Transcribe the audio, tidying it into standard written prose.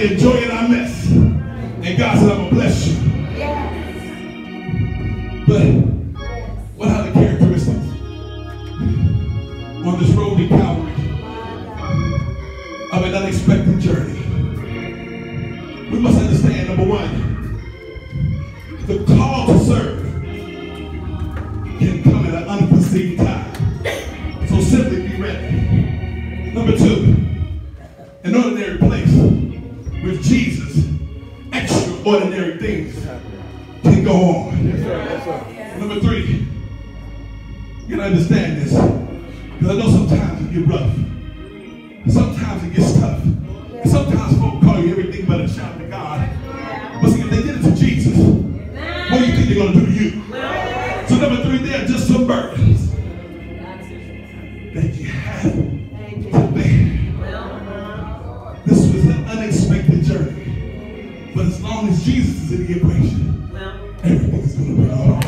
say enjoy in our mess. And God said, I'm going to bless you. But what are the characteristics on this road to Calvary of an unexpected journey? We must understand, number one, the call to serve can come at an unforeseen time. So simply be ready. Number two, an ordinary place with Jesus, extraordinary things can go on. Yes, sir. Yes, sir. Number three, you gotta understand this, because I know sometimes it gets rough. Sometimes it gets tough. And sometimes folks call you everything but a child of God. But see, if they did it to Jesus, what do you think they're gonna do to you? So number three, there are just some burdens that you have to bear. This was an unexpected journey. But as long as Jesus is in the equation, everything's going to be all right.